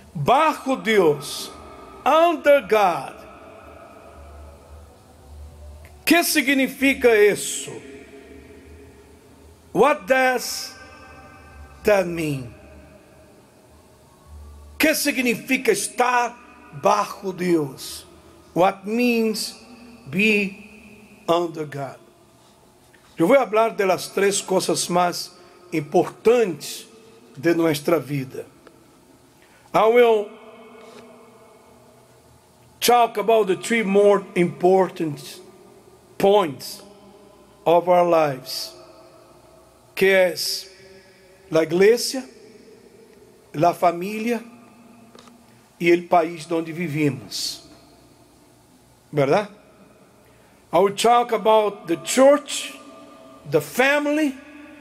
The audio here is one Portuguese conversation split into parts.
bajo Deus, under God. Que significa isso? What does that mean? Que significa estar bajo Deus? What means be under God? Eu vou falar das três coisas mais importantes de nossa vida. I will talk about the three more important points of our lives, que é a igreja, a família e o país onde vivimos. ¿Verdad? I will talk about the church, the family,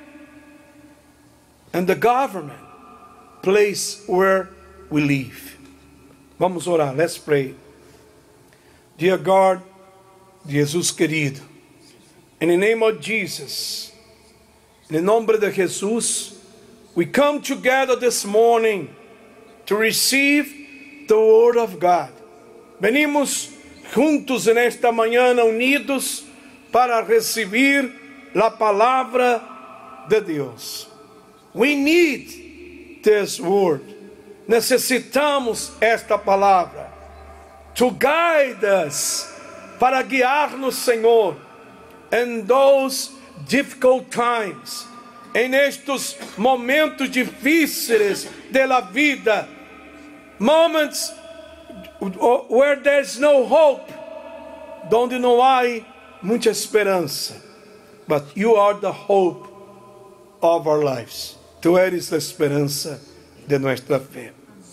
and the government, place where we live. Vamos orar, let's pray. Dear God, Jesus querido, in the name of Jesus, em nome de Jesus, we come together this morning to receive the word of God. Venimos juntos nesta manhã, unidos, para receber a palavra de Deus. We need this word. Necessitamos esta palavra to guide us, para guiar-nos, Senhor, in those difficult times, em estes momentos difíceis da vida, moments where there's no hope, donde não há muita esperança. But you are the hope of our lives. Tu eres a esperança de nossa fé.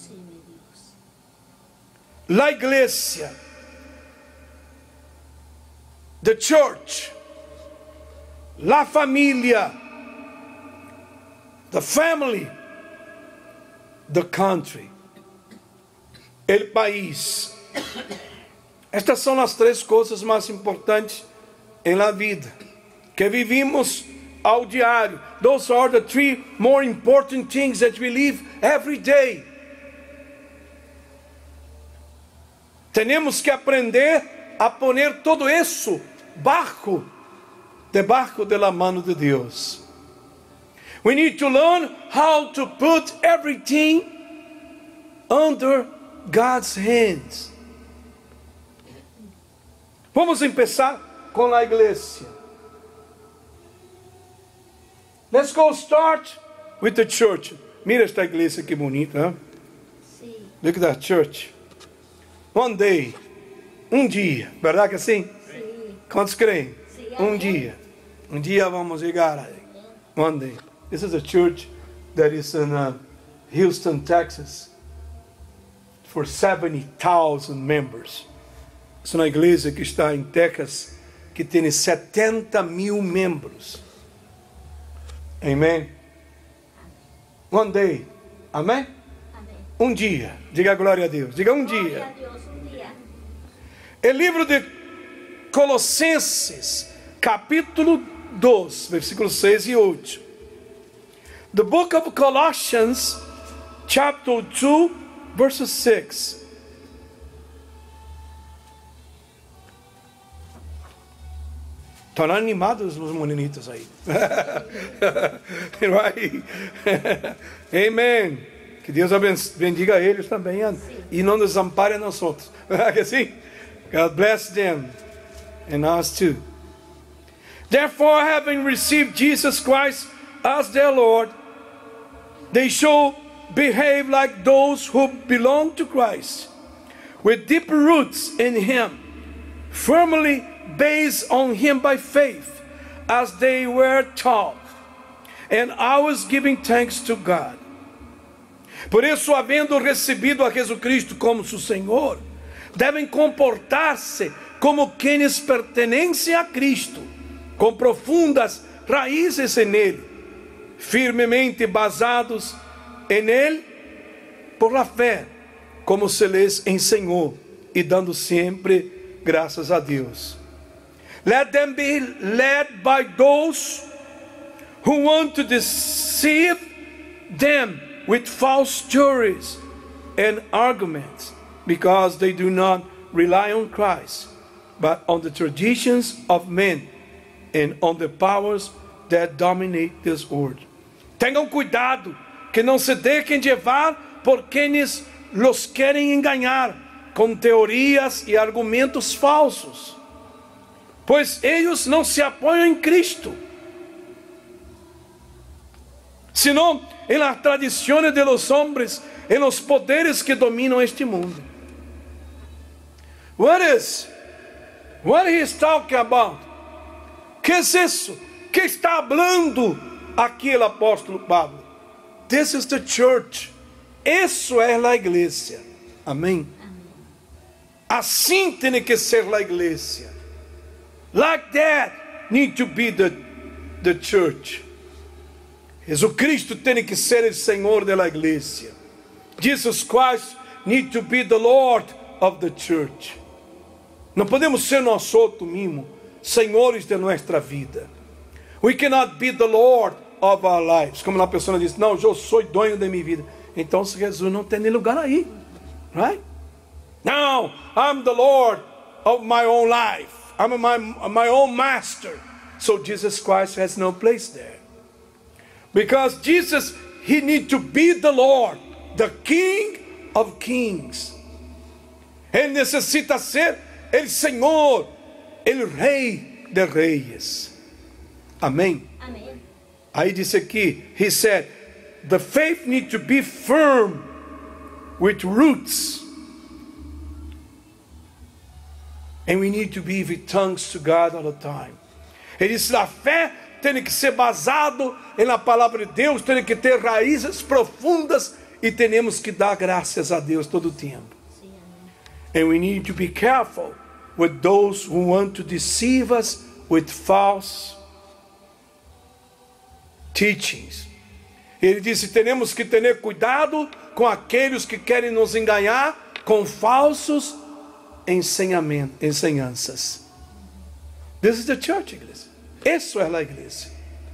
La iglesia, the church, la familia, the family, the country, el país. Estas são as três coisas mais importantes em la vida que vivimos ao diário. Those are the three more important things that we live every day. Temos que aprender a poner todo isso debaixo da mão de Deus. We need to learn how to put everything under God's hands. Vamos começar com a igreja. Let's go start with the church. Mira esta igreja que bonita, né? Sim. Look at that church. One day, dia, verdade que assim? Sim. Quantos creem? Sim. Um dia vamos chegar aí. One day. This is a church that is in Houston, Texas, for 70,000 members. É uma igreja que está em Texas, que tem 70,000 membros. Amen. One day. Amém? Amém. Dia. Diga glória a Deus. Diga dia. Glória a Deus, dia. O livro de Colossenses, capítulo 2, versículos 6 e 8. The book of Colossians, chapter 2, verse 6. Estão animados os meninitos aí. Right? Amen. Que Deus bendiga eles também. E não desampare a nós outros. Assim? God bless them. And us too. Therefore, having received Jesus Christ as their Lord, they should behave like those who belong to Christ, with deep roots in Him, firmly based on Him by faith, as they were taught, and always giving thanks to God. Por isso, havendo recebido a Jesus Cristo como seu Senhor, devem comportar-se como quienes pertencem a Cristo, com profundas raízes nele, firmemente basados en Él por la fé, como se les enseñó, e dando sempre graças a Deus. Let them be led by those who want to deceive them with false theories, and arguments, because they do not rely on Christ, but on the traditions of men and on the powers that dominate this world. Tenham cuidado que não se dejen llevar por quienes los querem engañar com teorias e argumentos falsos, pois eles não se apoiam em Cristo, sino en las tradiciones de los hombres, en los poderes que dominam este mundo. What he is talking about? Que é isso? Que está hablando aqui o apóstolo Pablo? This is the church. Isso é a igreja. Amém? Assim tem que ser a igreja. Like that need to be the church. Jesucristo tem que ser o Senhor da igreja. Jesus Christ need to be the Lord of the church. Não podemos ser nós outros mesmos senhores de nossa vida. We cannot be the Lord of our lives. Como uma pessoa diz, não, eu sou dono da minha vida. Então Jesus não tem nem lugar aí. Right? Now, I'm the Lord of my own life. I'm my own master. So Jesus Christ has no place there. Because Jesus, He needs to be the Lord, the King of Kings. Ele necessita ser o Senhor, o Rei de Reis. Amém? Amém. Aí disse aqui, he said, the faith needs to be firm with roots. And we need to be with tongues to God all the time. Ele disse, a fé tem que ser basado na palavra de Deus, tem que ter raízes profundas e temos que dar graças a Deus todo o tempo. Sim, amém. And we need to be careful with those who want to deceive us with false teachings. Ele disse, temos que ter cuidado com aqueles que querem nos enganar com falsos ensinanças. This is the church, igreja. Isso é a igreja.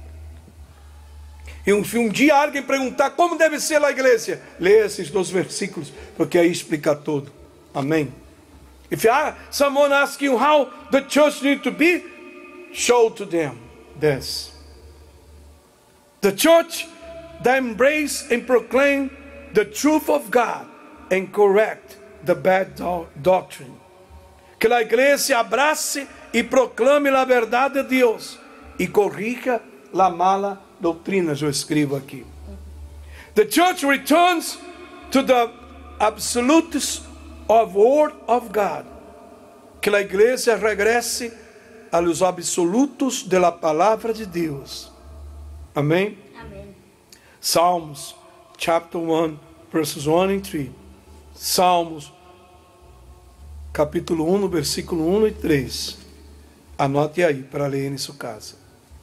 E um dia alguém perguntar como deve ser a igreja, leia esses 2 versículos, porque aí explica tudo. Amém. If someone asks you how the church needs to be, show to them this. The church that embrace and proclaim the truth of God and correct the bad doctrine. Que a igreja abrace e proclame a verdade de Deus e corrija a mala doutrina, eu escrevo aqui. The church returns to the absolutes of word of God. Que a igreja regresse aos absolutos de la palavra de Deus. Amém? Amém. Psalms chapter 1 verses 1 and 3. Salmos capítulo 1, versículo 1 e 3. Anote aí para ler em sua casa.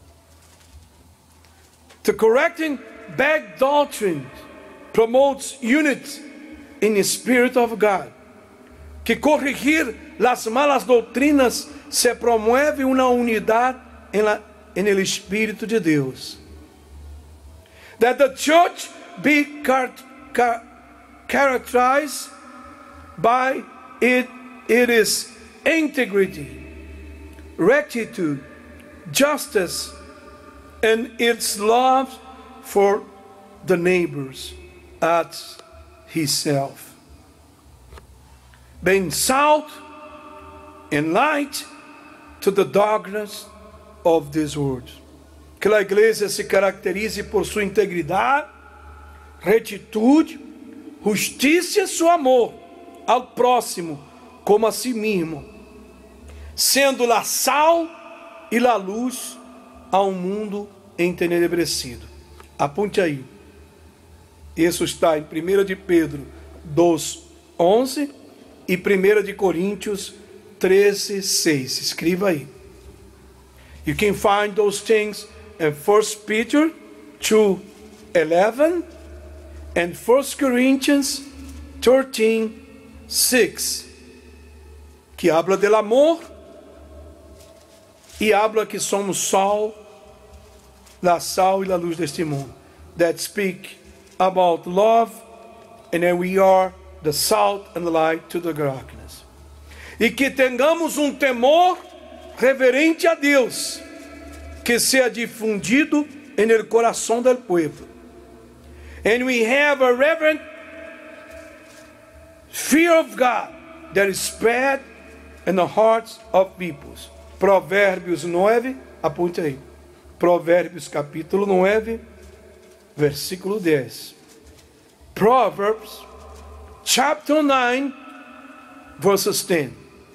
The correcting bad doctrine promotes unity in the Spirit of God. Que corrigir las malas doutrinas se promueve uma unidade en el Espírito de Deus. That the church be characterized by its integrity, rectitude, justice, and its love for the neighbors as himself. Being salt and light to the darkness of this world. Que a igreja se caracterize por sua integridade, retitude, justiça e seu amor ao próximo como a si mesmo, sendo la sal e la luz a um mundo entenebrecido. Aponte aí. Isso está em 1 de Pedro 2:11 e 1 de Coríntios 13:6. Escreva aí. You can find those things in 1 Peter 2:11 and 1 Corinthians 13:6, que habla del amor e habla que somos sal e a luz deste mundo. That speak about love and that we are the salt and the light to the darkness. E que tenhamos temor reverente a Deus, que seja difundido en el corazón del pueblo. And we have a reverent fear of God that is spread in the hearts of peoples. Provérbios 9, aponte aí. Provérbios capítulo 9, versículo 10. Proverbs chapter 9, verses 10.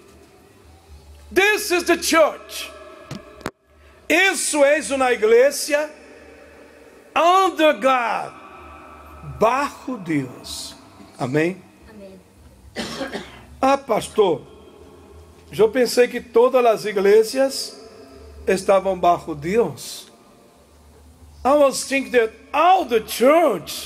This is the church. Isso é uma igreja under God, bajo Deus. Amém? Amém. Ah, pastor, eu pensei que todas as igrejas estavam bajo Deus. I was thinking that all the church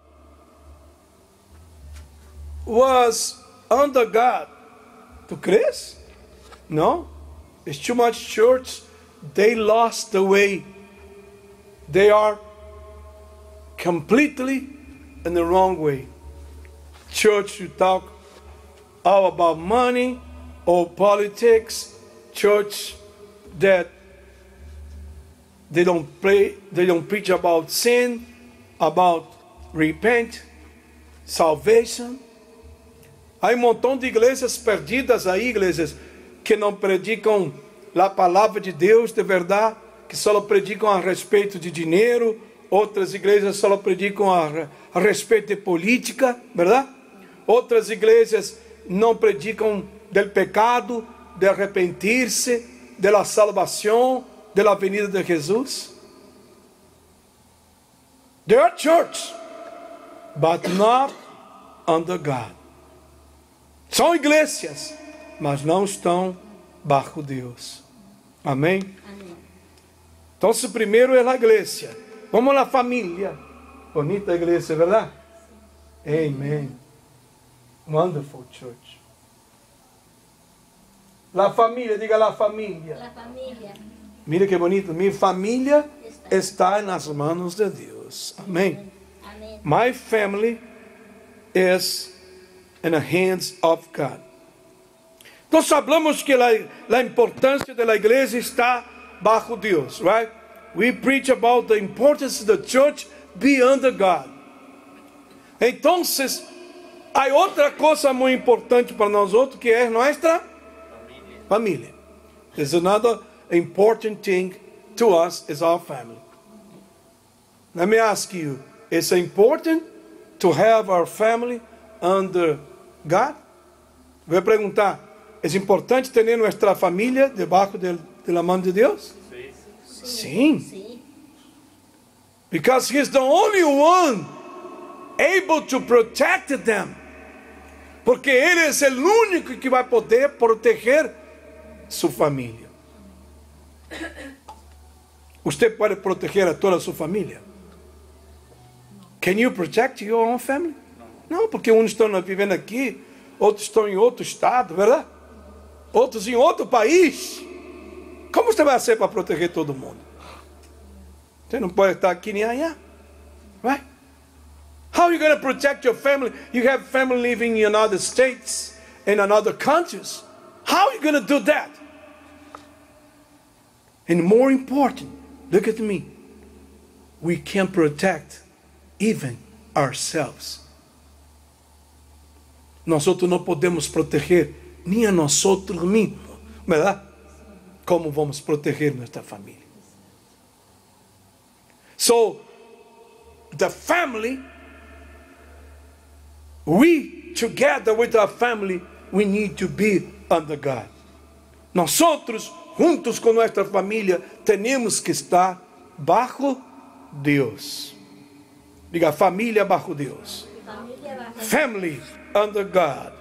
was under God. Tu crees? No. It's too much church. They lost the way. They are completely in the wrong way. Church, you talk all about money or politics. Church that they don't preach about sin, about repent, salvation. Há montão de igrejas perdidas aí, igrejas que não predicam a palavra de Deus de verdade, que só predicam a respeito de dinheiro. Outras igrejas só predicam a respeito de política, verdade? Outras igrejas não predicam do pecado, de arrepender-se, da salvação, da venida de Jesus. They are church, but not under God. São igrejas, mas não estão bajo Deus. Amém? Amém. Então, primeiro é a igreja. Vamos lá, família. Bonita igreja, verdade? Amen. Wonderful church. La família, diga la família. La familia Mira que bonito. Minha família está nas mãos de Deus. Amém. Amém. My family is in the hands of God. Então, falamos que a importância da igreja está bajo Deus, right? We preach about the importance of the church be under God. Então, há outra coisa muito importante para nós outros, que é nossa família. There's another important thing to us is our family. Let me ask you, is it important to have our family under God? Vou perguntar, é importante ter nossa família debaixo da mão de Deus? Sim. Sim. Because He's the only one able to protect them. Porque Ele é o único que vai poder proteger sua família. Você pode proteger a toda a sua família? Can you protect your own family? Não, porque uns estão vivendo aqui, outros estão em outro estado, verdade? Outros em outro país. Como você vai fazer para proteger todo mundo? Você não pode estar aqui nem allá. Right? How are you going to protect your family? You have family living in other states, in other countries. How are you going to do that? And more important, look at me. We can protect even ourselves. Nós não podemos proteger nem a nós mesmos, verdade? Como vamos proteger nossa família? So, the family, we together with our family, we need to be under God. Nós juntos com nossa família, temos que estar bajo Deus. Diga, família bajo Deus. Família bajo Family under God.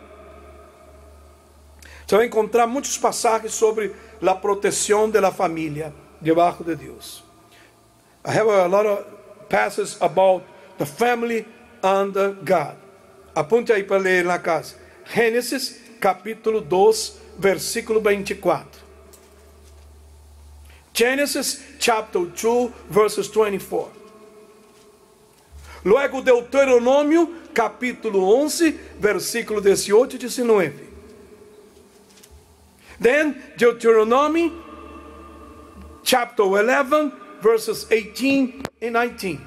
Você vai encontrar muitos passagens sobre a proteção da família debaixo de Deus. I have a lot of passages about the family under God. Aponte aí para ler na casa. Gênesis capítulo 2, versículo 24. Genesis chapter 2, verses 24. Luego Deuteronômio capítulo 11, versículo 18 e 19. Then Deuteronomy chapter 11, verses 18 and 19.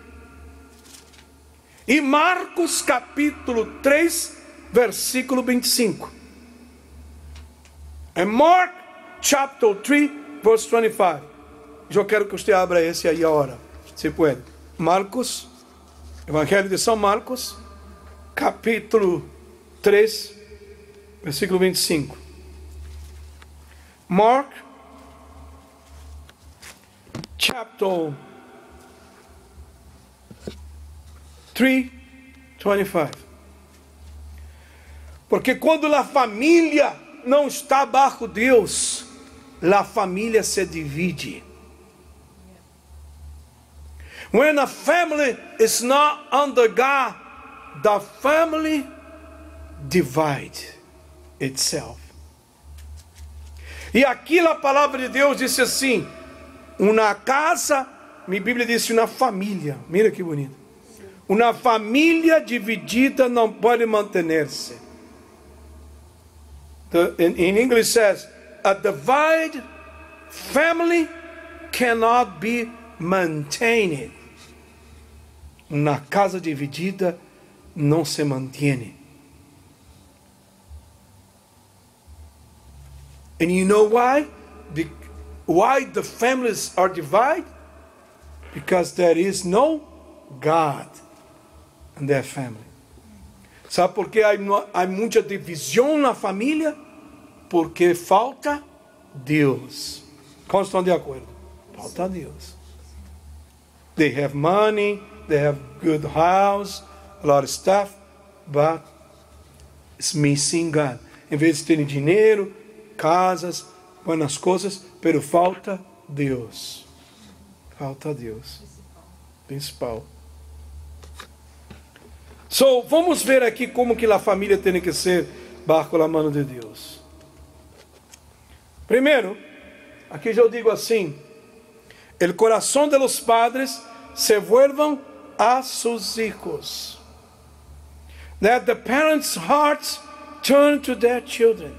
E Marcos capítulo 3, versículo 25. And Mark chapter 3, verse 25. Eu quero que você abra esse aí agora, se pode. Marcos, Evangelho de São Marcos, capítulo 3, versículo 25. Mark, chapter 3, 25. Porque quando a família não está bajo Deus, a família se divide. When a family is not under God, the family divides itself. E aqui a palavra de Deus disse assim: uma casa, minha Bíblia diz uma família. Mira que bonito. Uma família dividida não pode manter-se. In English says, a divided family cannot be maintained. Uma casa dividida não se mantém. And you know why? Why the families are divided? Because there is no God in their family. Sabe por que há muita divisão na família? Porque falta Deus. Como estão de acordo? Falta Deus. They have money, they have good house, a lot of stuff, but it's missing God. Em vez de terem dinheiro, casas, buenas coisas, pero falta Deus. Falta Deus. Principal. So, vamos ver aqui como que a família tem que ser bajo a mão de Deus. Primeiro, aqui eu digo assim: el corazón de los padres se vuelvan a sus hijos. That the parents' hearts turn to their children.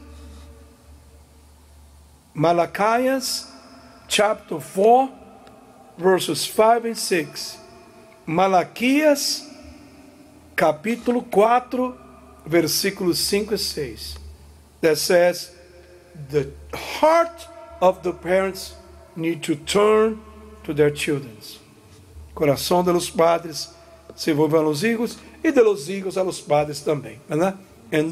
Malachi chapter 4, verses 5 and 6. Malaquias capítulo 4, versículos 5 e 6. That says, the heart of the parents need to turn to their children. Coração de los padres se vuelve a los hijos, e de los hijos a los padres também. ¿Verdad? And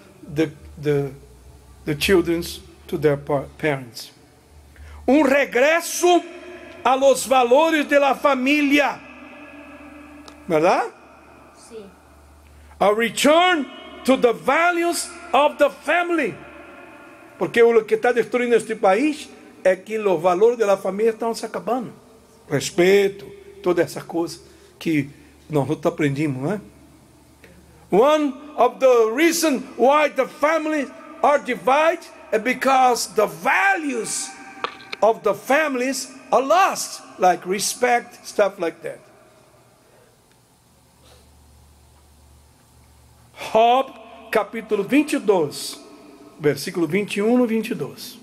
the children to their parents. Regresso a los valores de la familia. ¿Verdad? Sí. A return to the values of the family. Porque o que está destruindo este país é que os valores da família estão se acabando. Respeito, toda essa coisa que nós aprendimos, né? One of the reasons why the families are divided is because the values of the families are lost, like respect, stuff like that. Job, capítulo 22, versículo 21 e 22.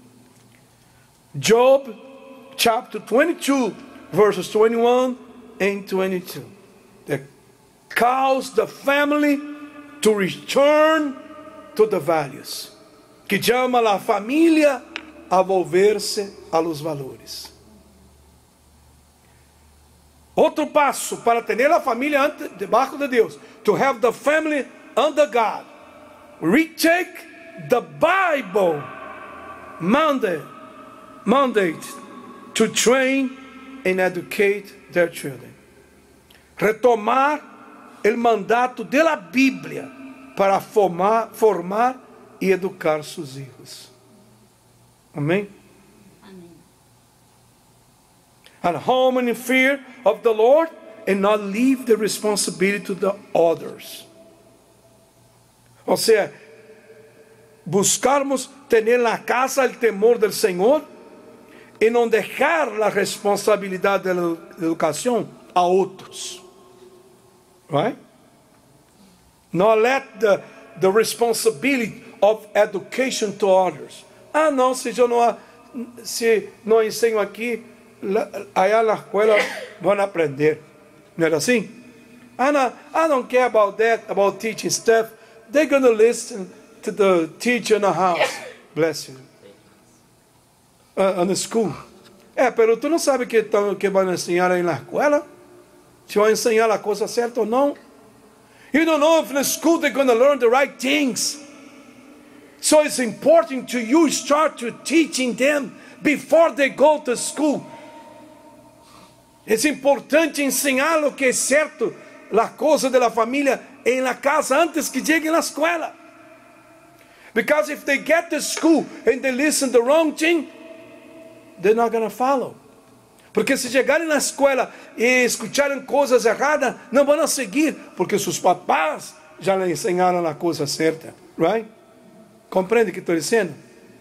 Job, chapter 22, verses 21 and 22. That calls the family to return to the values. Que chama a família a volver-se a los valores. Outro passo para ter a família debaixo de Deus. To have the family under God. Retake the Bible mandate to train and educate their children. Retomar o mandato da Bíblia para formar e educar seus filhos. Amém? Amém. And home in fear of the Lord and not leave the responsibility to the others. Ou seja, buscarmos ter na casa o temor do Senhor e não deixar a responsabilidade da educação a outros. Right? Not let the responsibility of education to others. Ah, não, se não ensino aqui, aí na escola vão aprender. Não era assim? I don't care about that, about teaching stuff. They're going to listen to the teacher in the house. Bless you. In the school. Pero tu não sabe que vai ensinar aí na escola? Se vai ensinar a coisa certa ou não? You don't know if in the school they're going to learn the right things. So it's important to you start to teaching them before they go to school. É importante ensinar o que é certo, a coisa da família em la casa antes que cheguem na escola. Because if they get to school and they listen the wrong thing, they're not going to follow. Porque se chegarem na escola e escucharem coisas erradas, não vão seguir, porque seus papás já lhe ensinaram a coisa certa. Right? Compreende o que estou dizendo?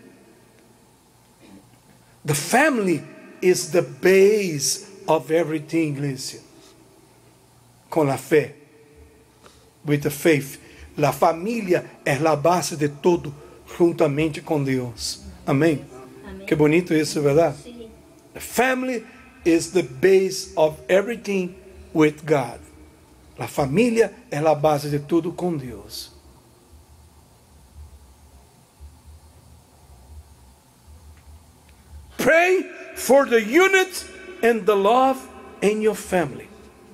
The family is the base of everything, iglesia. Com a fé. With the faith. La família é a base de tudo, juntamente com Deus. Amém? Amém. Que bonito isso, verdade? Sim. The family is the base of everything with God. A família é a base de tudo com Deus. Pray for the unity and the love in your family.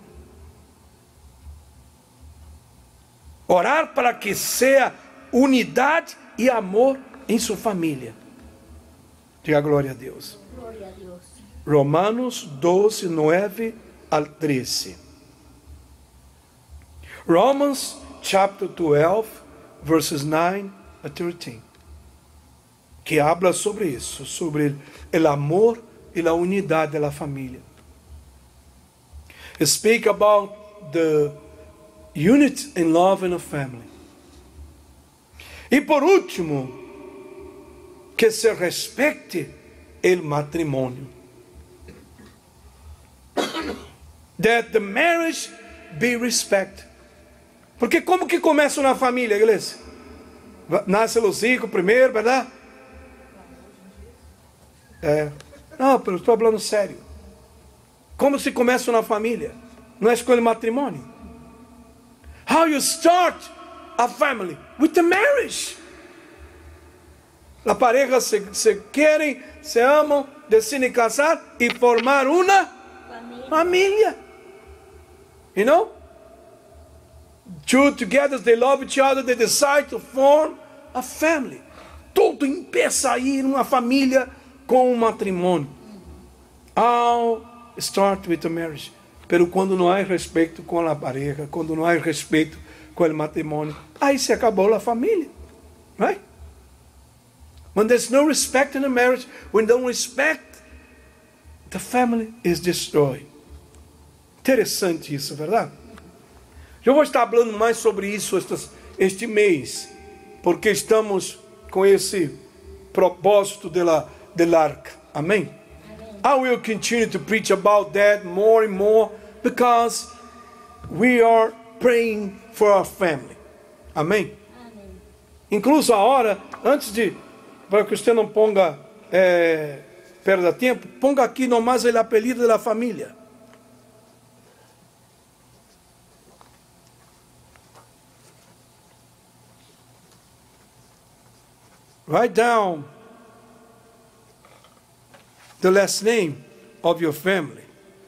Orar para que seja unidade e amor em sua família. Diga glória a Deus. Glória a Deus. Romanos 12, 9 al 13. Romans chapter 12, verses 9 a 13. Que habla sobre isso, sobre o amor e a unidade da família. Speak about the unity and love in a family. E por último, que se respete o matrimônio. That the marriage be respected. Porque como que começa uma família, igreja? Nasce os hijos primeiro, verdade? Não, pero estou falando sério. Como se começa uma família? Não é com o matrimônio. How you start a family? With the marriage. A pareja se querem, se amam, decidem casar e formar uma família. You know? Two together, they love each other, they decide to form a family. Tudo empieza a ir uma família com um matrimônio. All start with the marriage. Pero quando não há respeito com a pareja, quando não há respeito com o matrimônio, aí se acabou a família. Right? When there's no respect in the marriage, when don't respect, the family is destroyed. Interessante isso, verdade? Eu vou estar falando mais sobre isso este mês, porque estamos com esse propósito da arca. Amém? I will continue to preach about that more and more, because we are praying for our family. Amém? Amém. Incluso a hora, antes de, para que você não ponga, perda tempo, ponga aqui nomás o apelido da família. Write down the last name of your family.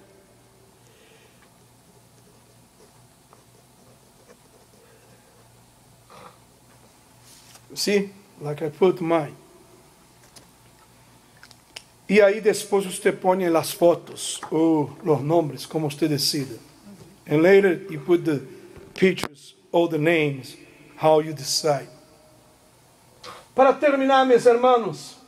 See, like I put mine. E aí depois você põe as fotos ou os nomes, como você decida. And later you put the pictures or the names, how you decide. Para terminar, meus irmãos,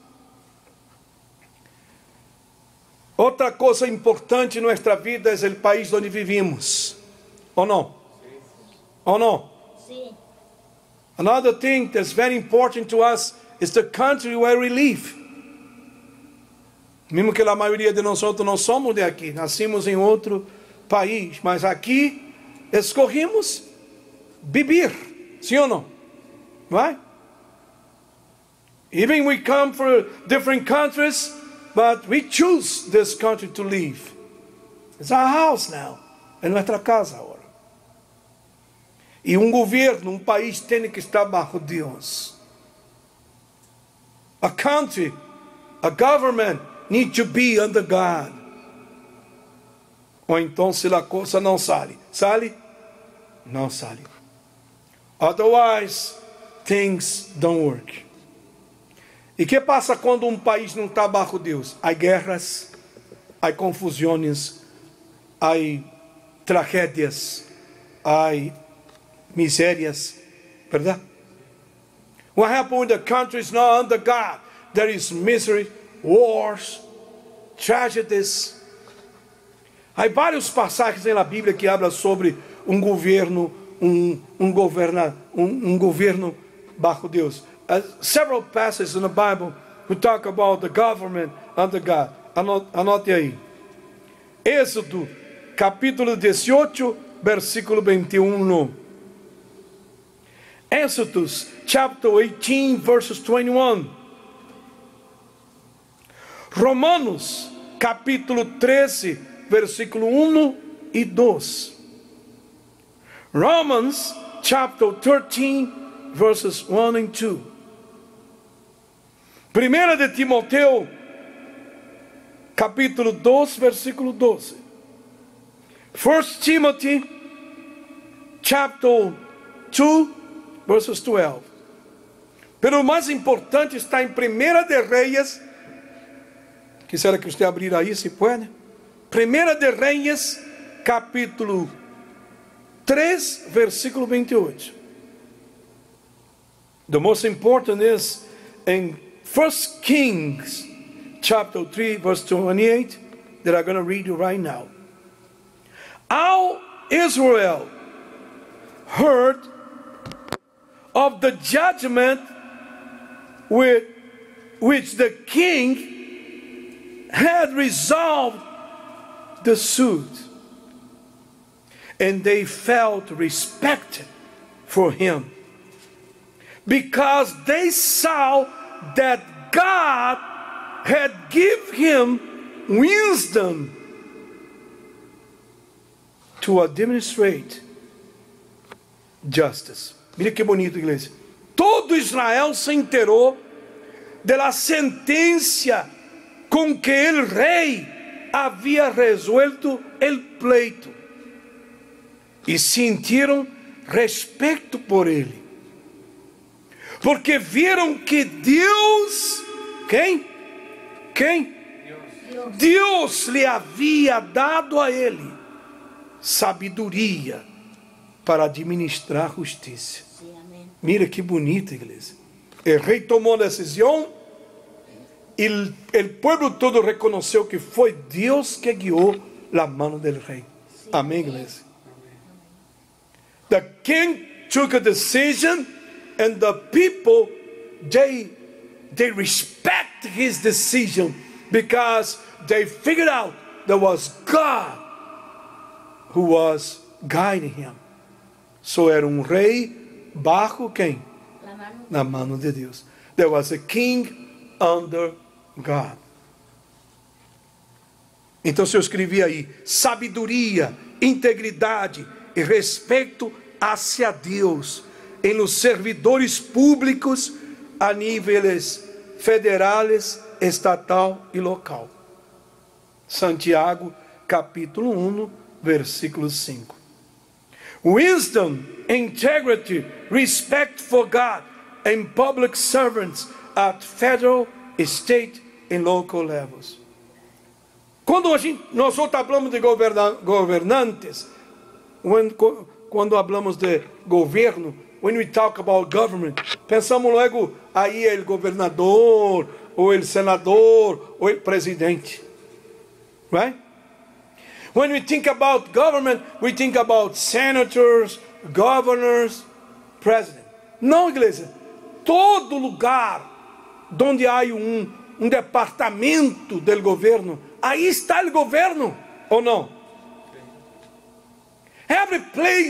outra coisa importante em nossa vida é o país onde vivimos. Ou não? Ou não? Sim. Another thing that's very important to us is the country where we live. Mesmo que a maioria de nós não somos de aqui, nascemos em outro país, mas aqui escolhemos viver. Sim ou não? Right? Even we come from different countries, but we choose this country to live. It's our house now. É nossa casa agora. E governo, país tem que estar bajo Deus. A country, a government need to be under God. Ou então se a coisa não sale. Sale? Não sale. Otherwise, things don't work. E o que passa quando país não está bajo Deus? Há guerras, há confusões, há tragédias, há misérias, verdade? What happened when the country is not under God? There is misery, wars, tragedies. Há vários passagens na Bíblia que hablam sobre governo, governo bajo Deus. Several passages in the Bible who talk about the government under God. Anote aí. Êxodo, capítulo 18, versículo 21. Exodus, chapter 18, verses 21. Romanos, capítulo 13, versículo 1 e 2. Romans, chapter 13, verses 1 and 2. Primeira de Timoteu, capítulo 2, versículo 12. 1 Timothy, chapter 2, verses 12. Pero o mais importante está em 1 de Reis. Quisiera que você abrir aí, se pode. 1 de Reis, capítulo 3, versículo 28. The most important is in 1 Kings, chapter 3, verse 28, that I'm going to read you right now. All Israel heard of the judgment with which the king had resolved the suit, and they felt respect for him, because they saw that God had given him wisdom to administrate justice. Mira que bonito, igreja. Todo Israel se enterou da sentença com que o rei havia resuelto o pleito e sentiram respeito por ele, porque viram que Deus, Deus lhe havia dado a ele sabedoria para administrar justiça. Mira que bonito, igreja. O rei tomou a decisão e o povo todo reconheceu que foi Deus que guiou a mão do rei. Amém, igreja? The king took a decision, and the people, they respect his decision, because they figured out there was God who was guiding him. So era rei bajo quem? Na mão de Deus. There was a king under God. Então eu escrevi aí: sabedoria, integridade e respeito hacia Deus em los servidores públicos a níveis federais, estatal e local. Santiago, capítulo 1, versículo 5. Wisdom, integrity, respect for God and public servants at federal, state and local levels. Quando nós falamos de governantes, quando falamos de governo, when we talk about government, pensamos logo aí o governador, ou o senador, ou o presidente. Right? When we think about government, we think about senators, governors, president. Não, igreja. Todo lugar onde há departamento do governo, aí está o governo, ou não? Every place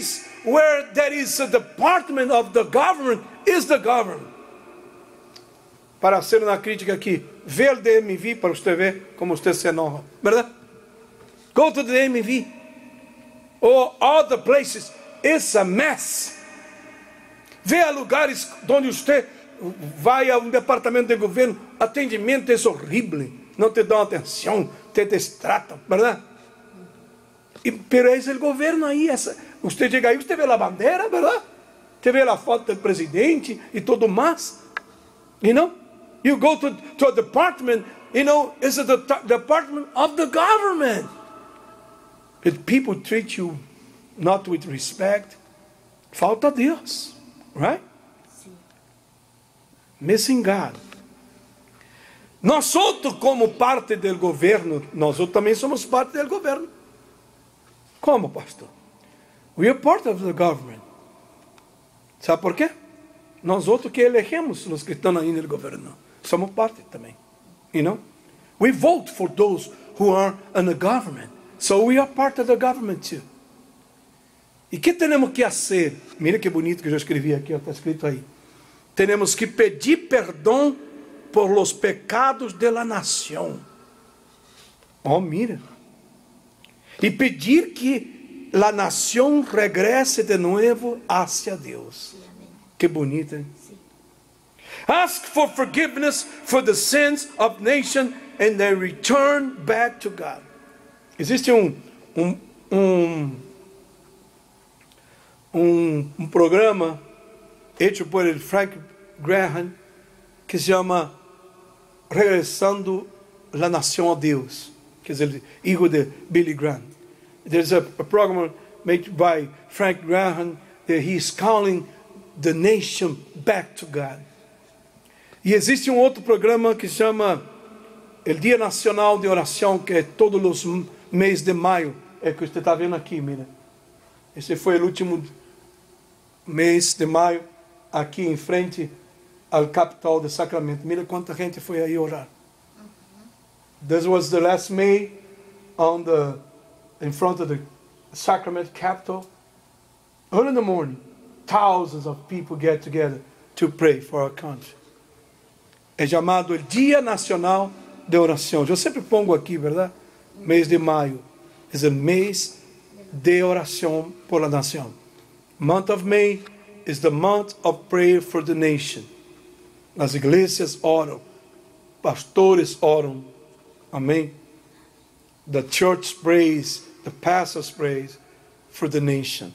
where there is a department of the government, is the government. Para hacer uma crítica aqui, vê o DMV para você ver como você se enoja, verdade? Go to the DMV or other places, it's a mess. Vê a lugares onde você vai a um departamento de governo, atendimento é horrível, não te dão atenção, te destratam, verdade? Pero é o governo aí, você chega aí, você vê a bandeira, verdade? Você vê a foto do presidente e tudo mais, you know? You go to a department, you know, it's the department of the government. If people treat you not with respect, falta Deus, right? Sim. Missing God. Nós outros, como parte do governo, nós outros também somos parte do governo. Como, pastor? We are part of the government. Sabe por quê? Nós outros que elegemos os que estão aí no governo. Somos parte também. You know? We vote for those who are in the government. So we are part of the government too. E que temos que fazer? Mira que bonito que eu já escrevi aqui, está escrito aí. Temos que pedir perdão por los pecados de la nación. Oh, mira. E pedir que la nación regrese de nuevo hacia Deus. Que bonito, hein? Ask for forgiveness for the sins of nation and then return back to God. Existe um programa hecho por el Frank Graham que se chama Regressando la Nación a Deus, que é o hijo de Billy Graham. There's a program made by Frank Graham that he's calling the nation back to God. E existe outro programa que se chama El Dia Nacional de Oração, que é todos os meses de maio. É que você está vendo aqui, mira. Esse foi o último mês de maio, aqui em frente ao capital de Sacramento. Mira quanta gente foi aí orar. This was the last May in front of the Sacramento capital. Early in the morning, thousands of people get together to pray for our country. É chamado o Dia Nacional de Oração. Eu sempre pongo aqui, verdade? Mês de maio. É o mês de oração por la nação. Month of May is the month of prayer for the nation. As igrejas oram. Pastores oram. Amém? The church prays. The pastors prays for the nation.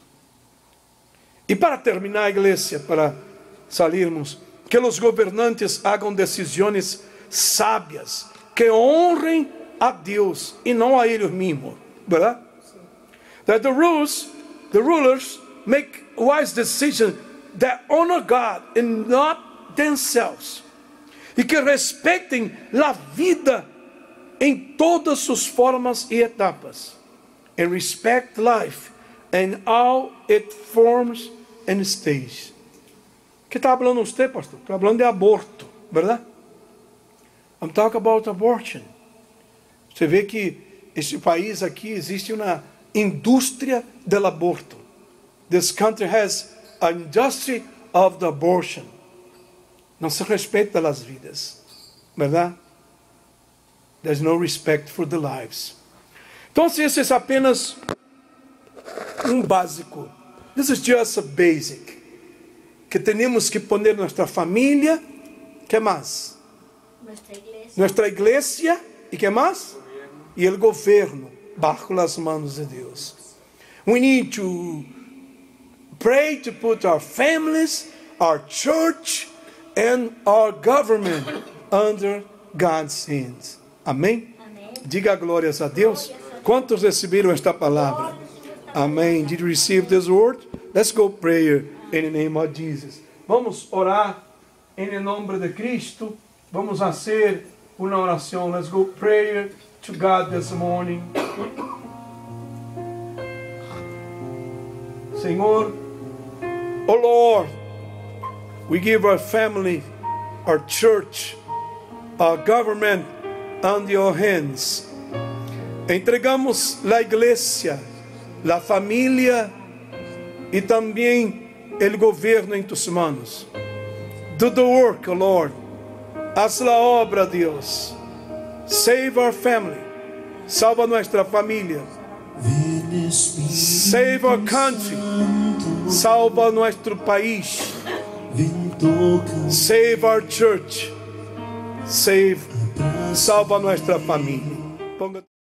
E para terminar, igreja, para salirmos, que os governantes hagam decisões sábias, que honrem a Deus e não a eles mesmos, verdade? That the rulers make wise decisions that honor God and not themselves. E que respeitem a vida em todas suas formas e etapas. And respect life in all its forms and stages. Que está falando você, pastor? Está falando de aborto, verdade? I'm talking about abortion. Você vê que esse país aqui existe uma indústria do aborto. This country has an industry of the abortion. Não se respeita as vidas, verdade? There's no respect for the lives. Então, esse é apenas básico. This is just a basic. Que temos que poner nossa família, que mais? Nossa igreja, e que mais? E o governo, bajo las manos de Deus. We need to pray to put our families, our church, and our government under God's hands. Amém? Diga glórias a Deus. Quantos receberam esta palavra? Amém. Did you receive this word? Let's go prayer in the name of Jesus. Vamos orar em nome de Cristo. Vamos fazer uma oração. Let's go prayer to God this morning. Senhor, oh Lord, we give our family, our church, our government under your hands. Entregamos la iglesia, la familia e também o governo em tus manos. Do the work, oh Lord. Haz la obra, Deus. Save our family. Salva nuestra familia. Save our country. Salva nuestro país. Save our church. Salva nuestra familia.